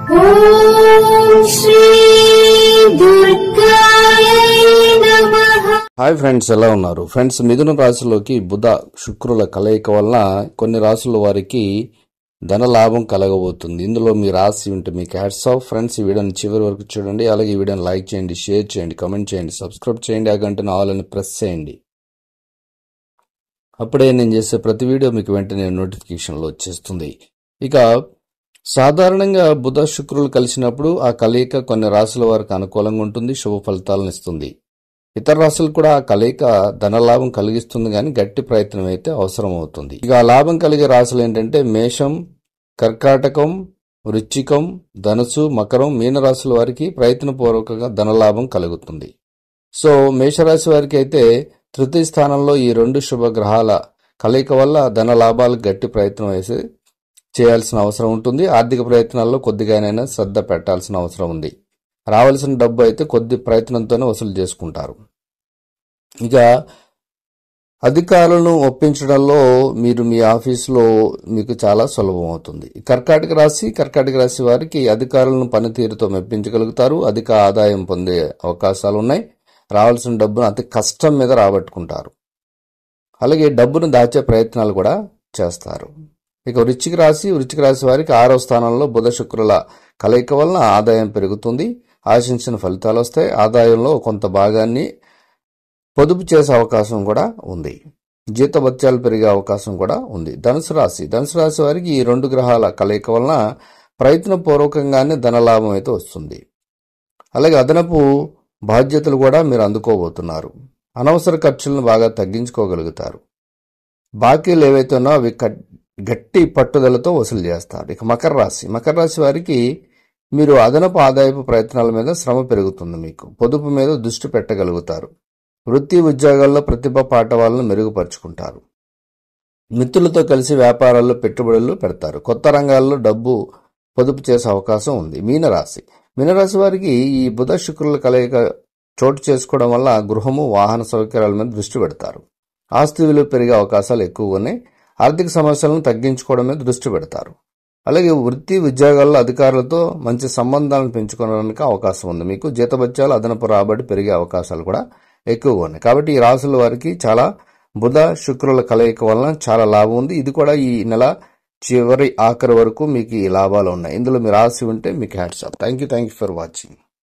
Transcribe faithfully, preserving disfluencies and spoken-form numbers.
ఓం శ్రీ దుర్గాయ నమః. Hi friends, ఎలా ఉన్నారు ఫ్రెండ్స్? మిథున రాశిలోకి బుధ శుక్రుల కలయిక వలన కొన్ని రాశుల వారికి ధన లాభం కలగబోతుంది. ఇందులో మీ రాశి ఉంటే మీకు హ్యాట్స్ ఆఫ్ ఫ్రెండ్స్. ఈ వీడియోని చివరి వరకు చూడండి. అలాగే ఈ వీడియోని లైక్ చేయండి, షేర్ చేయండి, కామెంట్ చేయండి, సబ్స్క్రైబ్ చేయండి, ఆ గంటను ఆల్ అని ప్రెస్ చేయండి. అప్పుడే నేను చేసే ప్రతి వీడియో మీకు వెంటనే నోటిఫికేషన్లో వచ్చేస్తుంది. ఇక సాధారణంగా బుధ శుక్రులు కలిసినప్పుడు ఆ కలయిక కొన్ని రాశుల వారికి అనుకూలంగా ఉంటుంది, శుభ ఫలితాలను ఇస్తుంది. ఇతర రాశులు కూడా ఆ కలయిక ధనలాభం కలిగిస్తుంది, కానీ గట్టి ప్రయత్నం అయితే అవసరం అవుతుంది. ఇక ఆ లాభం కలిగే రాశులు ఏంటంటే మేషం, కర్కాటకం, వృశ్చికం, ధనుసు, మకరం, మీనరాశుల వారికి ప్రయత్నపూర్వకంగా ధనలాభం కలుగుతుంది. సో మేషరాశి వారికి అయితే తృతీయ స్థానంలో ఈ రెండు శుభగ్రహాల కలయిక వల్ల ధన లాభాలకు గట్టి ప్రయత్నం వేసి చేయాల్సిన అవసరం ఉంటుంది. ఆర్థిక ప్రయత్నాల్లో కొద్దిగానైనా శ్రద్ధ పెట్టాల్సిన అవసరం ఉంది. రావాల్సిన డబ్బు అయితే కొద్ది ప్రయత్నంతోనే వసూలు చేసుకుంటారు. ఇక అధికారులను ఒప్పించడంలో మీరు మీ ఆఫీసులో మీకు చాలా సులభం అవుతుంది. కర్కాటక రాశి కర్కాటక రాశి వారికి అధికారులను పనితీరుతో మెప్పించగలుగుతారు. అధిక ఆదాయం పొందే అవకాశాలు ఉన్నాయి. రావాల్సిన డబ్బును అతి కష్టం మీద రాబట్టుకుంటారు. అలాగే డబ్బును దాచే ప్రయత్నాలు కూడా చేస్తారు. ఇక వృశ్చిక రాశి వృశ్చిక రాశి వారికి ఆరో స్థానంలో బుధ శుక్రుల కలయిక వలన ఆదాయం పెరుగుతుంది. ఆశించిన ఫలితాలు వస్తాయి. ఆదాయంలో కొంత భాగాన్ని పొదుపు చేసే అవకాశం కూడా ఉంది. జీతభత్యాలు పెరిగే అవకాశం కూడా ఉంది. ధనుసు రాశి ధనుసు రాశి వారికి ఈ రెండు గ్రహాల కలయిక వలన ప్రయత్నపూర్వకంగానే ధనలాభం అయితే వస్తుంది. అలాగే అదనపు బాధ్యతలు కూడా మీరు అందుకోబోతున్నారు. అనవసర ఖర్చులను బాగా తగ్గించుకోగలుగుతారు. బాకీలు ఏవైతే ఉన్నాయో అవి గట్టి పట్టుదలతో వసూలు చేస్తారు. ఇక మకర రాశి మకర రాశి వారికి మీరు అదనపు ఆదాయపు ప్రయత్నాల మీద శ్రమ పెరుగుతుంది. మీకు పొదుపు మీద దృష్టి పెట్టగలుగుతారు. వృత్తి ఉద్యోగాల్లో ప్రతిభ పాఠవాలను మెరుగుపరుచుకుంటారు. మిత్రులతో కలిసి వ్యాపారాల్లో పెట్టుబడులు పెడతారు. కొత్త రంగాల్లో డబ్బు పొదుపు చేసే అవకాశం ఉంది. మీనరాశి మీనరాశి వారికి ఈ బుధ శుక్రుల కలయిక చోటు చేసుకోవడం వల్ల గృహము, వాహన సౌకర్యాల మీద దృష్టి పెడతారు. ఆస్తి విలువ పెరిగే అవకాశాలు ఎక్కువగా ఉన్నాయి. ఆర్థిక సమస్యలను తగ్గించుకోవడం మీద దృష్టి పెడతారు. అలాగే వృత్తి ఉద్యోగాల్లో అధికారులతో మంచి సంబంధాలను పెంచుకోవడానికి అవకాశం ఉంది. మీకు జీతభత్యాలు, అదనపు రాబడి పెరిగే అవకాశాలు కూడా ఎక్కువగా ఉన్నాయి. కాబట్టి ఈ రాశుల వారికి చాలా బుధ శుక్రుల కలయిక వలన చాలా లాభం ఉంది. ఇది కూడా ఈ నెల చివరి ఆఖరి వరకు మీకు ఈ లాభాలు ఉన్నాయి. ఇందులో మీ రాశి ఉంటే మీకు hats off. Thank you thank you for watching.